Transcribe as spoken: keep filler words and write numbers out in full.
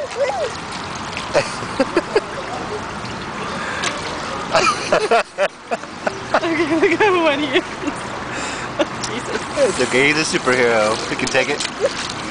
Okay, look how funny he is. Jesus. It's okay, he's a superhero. He can take it.